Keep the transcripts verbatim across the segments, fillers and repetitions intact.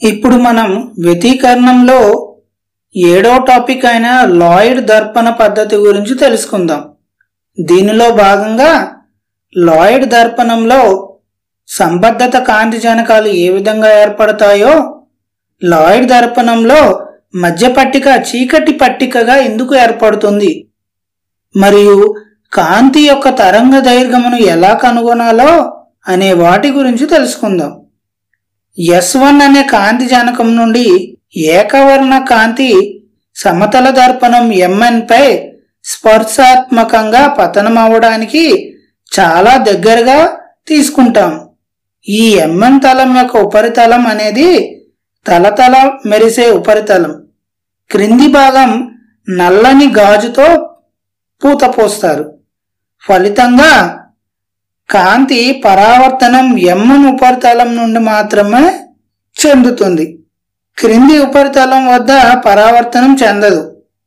ఇప్పుడు మనం వ్యతికరణంలో ఏడో టాపిక్ అయిన లాయిడ్ దర్పణ పద్ధతి గురించి తెలుసుకుందాం. దీనిలో భాగంగా లాయిడ్ దర్పణంలో సంబద్ధత కాంతి జనకాలు ఏ విధంగా ఏర్పడతాయో, లాయిడ్ దర్పణంలో మధ్య పట్టిక చీకటి పట్టికగా ఎందుకు ఏర్పడుతుంది, మరియు కాంతి యొక్క తరంగ దైర్ఘ్యమును ఎలా కనుగొనాలో అనే వాటి గురించి తెలుసుకుందాం. ఎస్ వన్ అనే కాంతి జనకం నుండి ఏకవర్ణ కాంతి సమతల దర్పణం ఎంఎన్ పై స్పర్శాత్మకంగా పతనం అవడానికి చాలా దగ్గరగా తీసుకుంటాం. ఈ ఎంఎన్ తలం యొక్క ఉపరితలం అనేది తలతల మెరిసే ఉపరితలం. క్రింది భాగం నల్లని గాజుతో పూత పోస్తారు. ఫలితంగా కాంతి పరావర్తనం ఎంఎన్ ఉపరితలం నుండి మాత్రమే చెందుతుంది. క్రింది ఉపరితలం వద్ద పరావర్తనం చెందదు.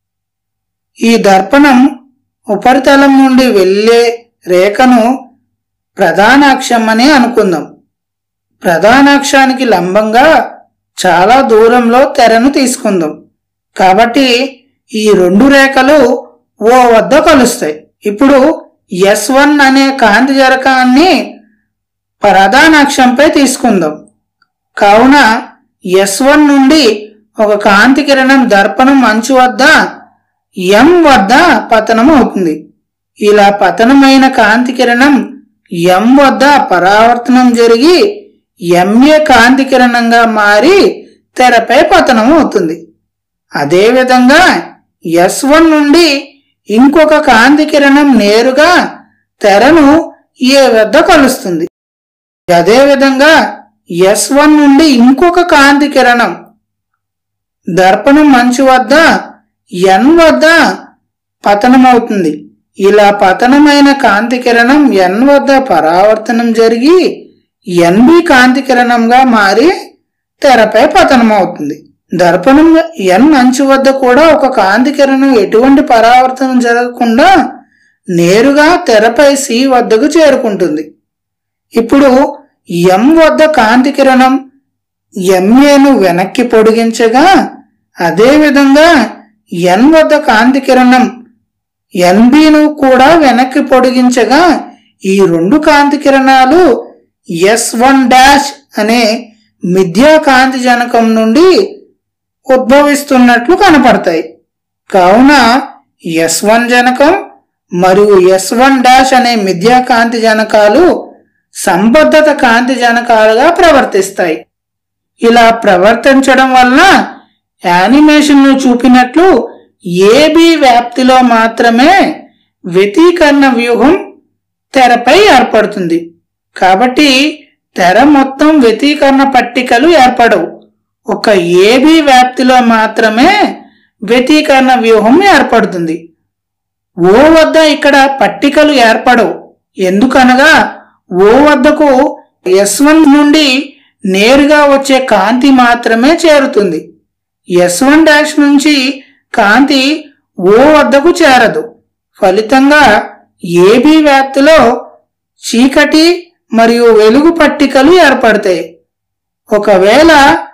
ఈ దర్పణం ఉపరితలం నుండి వెళ్ళే రేఖను ప్రధాన అక్షం అని అనుకుందాం. ప్రధాన అక్షానికి లంబంగా చాలా దూరంలో తెరను తీసుకుందాం. కాబట్టి ఈ రెండు రేఖలు ఓ వద్ద కలుస్తాయి. ఇప్పుడు ఎస్ వన్ అనే కాంతి జనకాన్ని ప్రధాన అక్షంపై తీసుకుందాం. కావున ఎస్ వన్ నుండి ఒక కాంతి కిరణం దర్పణం అంచు వద్ద ఎం వద్ద పతనం అవుతుంది. ఇలా పతనమైన కాంతి కిరణం ఎం వద్ద పరావర్తనం జరిగి ఎంఏ కాంతి కిరణంగా మారి తెరపై పతనం అవుతుంది. అదేవిధంగా ఎస్ వన్ నుండి ఇంకొక కాంతి కిరణం నేరుగా తెరను ఏ వద్ద కలుస్తుంది. అదేవిధంగా ఎస్ వన్ నుండి ఇంకొక కాంతి కిరణం దర్పణం మంచు వద్ద ఎన్ వద్ద పతనమవుతుంది. ఇలా పతనమైన కాంతి కిరణం ఎన్ వద్ద పరావర్తనం జరిగి ఎన్బి కాంతి కిరణంగా మారి తెరపై పతనమవుతుంది. దర్పణం ఎన్ అంచు వద్ద కూడా ఒక కాంతి కిరణం ఎటువంటి పరావర్తనం జరగకుండా నేరుగా తెరపై సి వద్దకు చేరుకుంటుంది. ఇప్పుడు ఎం వద్ద కాంతి కిరణం ఎంఏను వెనక్కి పొడిగించగా, అదేవిధంగా ఎన్ వద్ద కాంతి కిరణం ఎన్బిను కూడా వెనక్కి పొడిగించగా ఈ రెండు కాంతి కిరణాలు ఎస్ వన్ డాష్ అనే మిథ్యా కాంతి జనకం నుండి ఉద్భవిస్తున్నట్లు కనపడతాయి. కావున ఎస్ వన్ జనకం మరియు ఎస్ వన్ డాష్ అనే మిథ్యా కాంతి జనకాలు సంబద్ధత కాంతి జనకాలుగా ప్రవర్తిస్తాయి. ఇలా ప్రవర్తించడం వలన యానిమేషన్ చూపినట్లు ఏబి వ్యాప్తిలో మాత్రమే వ్యతికరణ వ్యూహం తెరపై ఏర్పడుతుంది. కాబట్టి తెర మొత్తం వ్యతికరణ పట్టికలు ఏర్పడవు. ఒక ఏబి వ్యాప్తిలో మాత్రమే వ్యతికరణ వ్యూహం ఏర్పడుతుంది. ఓ వద్ద ఇక్కడ పట్టికలు ఏర్పడవు. ఎందుకనగా ఓ వద్దకు ఎస్ వన్ నుండి నేరుగా వచ్చే కాంతి మాత్రమే చేరుతుంది. ఎస్ వన్ డాష్ నుంచి కాంతి ఓ వద్దకు చేరదు. ఫలితంగా ఏబి వ్యాప్తిలో చీకటి మరియు వెలుగు పట్టికలు ఏర్పడతాయి. ఒకవేళ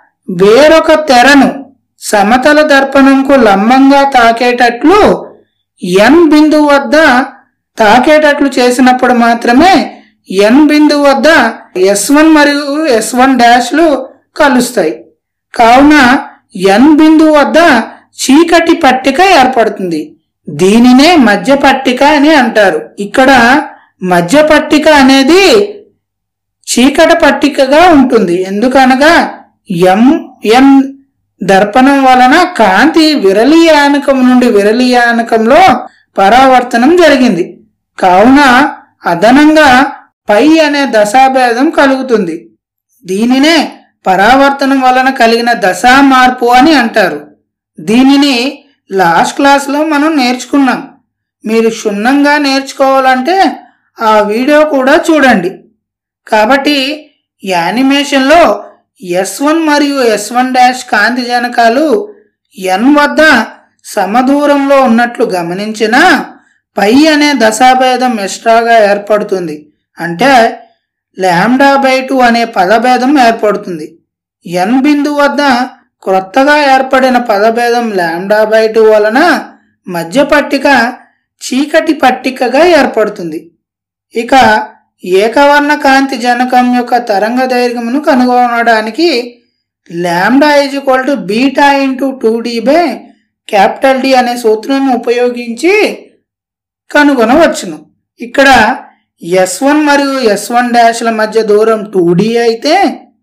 వేరొక తెరను సమతల దర్పణంకు లంబంగా తాకేటట్లు ఎన్ బిందువు వద్ద తాకేటట్లు చేసినప్పుడు మాత్రమే ఎన్ బిందువు వద్ద ఎస్ వన్ మరియు ఎస్ వన్ డాష్లు కలుస్తాయి. కావున ఎన్ బిందువు వద్ద చీకటి పట్టిక ఏర్పడుతుంది. దీనినే మధ్య పట్టిక అని అంటారు. ఇక్కడ మధ్య పట్టిక అనేది చీకటి పట్టికగా ఉంటుంది. ఎందుకనగా ఎం ఎన్ దర్పణం వలన కాంతి విరళీయానకం నుండి విరళీయానకంలో పరావర్తనం జరిగింది. కావున అదనంగా పై అనే దశాభేదం కలుగుతుంది. దీనినే పరావర్తనం వలన కలిగిన దశా మార్పు అని అంటారు. దీనిని లాస్ట్ క్లాస్లో మనం నేర్చుకున్నాం. మీరు క్షుణ్ణంగా నేర్చుకోవాలంటే ఆ వీడియో కూడా చూడండి. కాబట్టి యానిమేషన్లో ఎస్ వన్ మరియు ఎస్ వన్ డాష్ కాంతి జనకాలు ఎన్ వద్ద సమదూరంలో ఉన్నట్లు గమనించినా పై అనే దశాభేదం ఎక్స్ట్రాగా ఏర్పడుతుంది. అంటే లాంబ్డా బై టూ అనే పదభేదం ఏర్పడుతుంది. n బిందువు వద్ద క్రొత్తగా ఏర్పడిన పదభేదం లాంబ్డా బై టూ వలన మధ్య పట్టిక చీకటి పట్టికగా ఏర్పడుతుంది. ఇక ఏకవర్ణ కాంతి జనకం యొక్క తరంగ దైర్ఘ్యమును కనుగొనడానికి lambda is equal to beta into two D by capital D అనే సూత్రాన్ని ఉపయోగించి కనుగొనవచ్చును. ఇక్కడ ఎస్ వన్ మరియు ఎస్ వన్ డాష్ల మధ్య దూరం టూ డి అయితే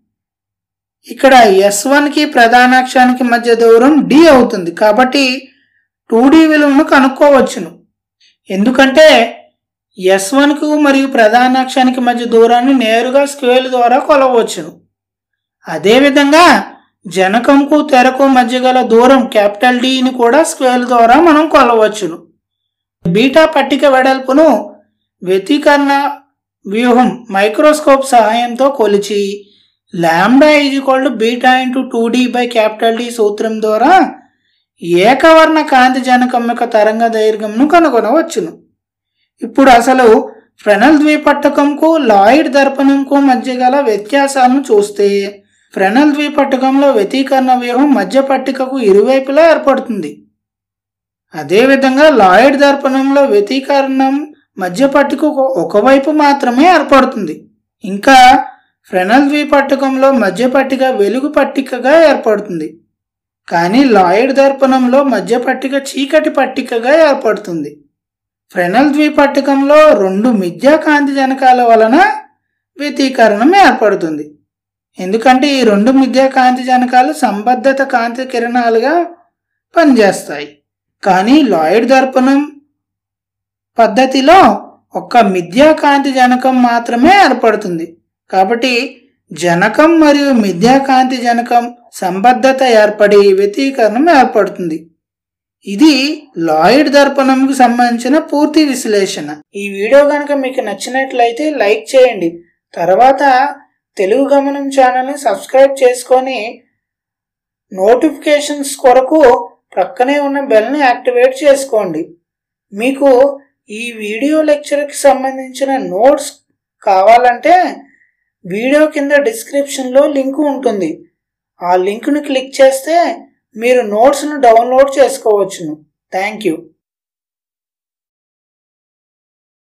ఇక్కడ ఎస్ వన్కి ప్రధానాక్షానికి మధ్య దూరం డి అవుతుంది. కాబట్టి టూ డి విలువను కనుక్కోవచ్చును. ఎందుకంటే ఎస్ వన్కు మరియు ప్రధానాక్షానికి మధ్య దూరాన్ని నేరుగా స్కేల్ ద్వారా కొలవచ్చును. అదేవిధంగా జనకంకు తెరకు మధ్య గల దూరం క్యాపిటల్ డిని కూడా స్కేల్ ద్వారా మనం కొలవచ్చును. బీటా పట్టిక వెడల్పును వ్యతికరణ వ్యూహం మైక్రోస్కోప్ సహాయంతో కొలిచి lambda is equal to beta into two D by capital D సూత్రం ద్వారా ఏకవర్ణ కాంతి జనకం యొక్క తరంగ దైర్ఘ్యంను కనుగొనవచ్చును. ఇప్పుడు అసలు ఫ్రెనెల్ ద్విపట్టకంకు లాయిడ్ దర్పణంకు మధ్య గల వ్యత్యాసాలను చూస్తే ఫ్రెనెల్ ద్విపట్టకంలో వ్యతికరణ వ్యూహం మధ్య పట్టికకు ఇరువైపులా ఏర్పడుతుంది. అదేవిధంగా లాయిడ్ దర్పణంలో వ్యతికరణం మధ్య పట్టికకు ఒకవైపు మాత్రమే ఏర్పడుతుంది. ఇంకా ఫ్రెనెల్ ద్విపట్టకంలో మధ్య పట్టిక వెలుగు పట్టికగా ఏర్పడుతుంది. కానీ లాయిడ్ దర్పణంలో మధ్య పట్టిక చీకటి పట్టికగా ఏర్పడుతుంది. ఫ్రెనెల్ ద్విపట్టకంలో రెండు మిథ్యా కాంతి జనకాల వలన వ్యతికరణం ఏర్పడుతుంది. ఎందుకంటే ఈ రెండు మిథ్యా కాంతి జనకాలు సంబద్ధత కాంతి కిరణాలుగా పనిచేస్తాయి. కానీ లాయిడ్ దర్పణం పద్ధతిలో ఒక్క మిథ్యా కాంతి జనకం మాత్రమే ఏర్పడుతుంది. కాబట్టి జనకం మరియు మిథ్యా కాంతి జనకం సంబద్ధత ఏర్పడి వ్యతికరణం ఏర్పడుతుంది. ఇది లాయిడ్ దర్పణంకు సంబంధించిన పూర్తి విశ్లేషణ. ఈ వీడియో కనుక మీకు నచ్చినట్లయితే లైక్ చేయండి. తర్వాత తెలుగు గమనం ఛానల్ని సబ్స్క్రైబ్ చేసుకొని నోటిఫికేషన్స్ కొరకు ప్రక్కనే ఉన్న బెల్ని యాక్టివేట్ చేసుకోండి. మీకు ఈ వీడియో లెక్చర్కి సంబంధించిన నోట్స్ కావాలంటే వీడియో కింద డిస్క్రిప్షన్లో లింక్ ఉంటుంది. ఆ లింక్ను క్లిక్ చేస్తే మీరు నోట్స్ను డౌన్లోడ్ చేసుకోవచ్చును. Thank you.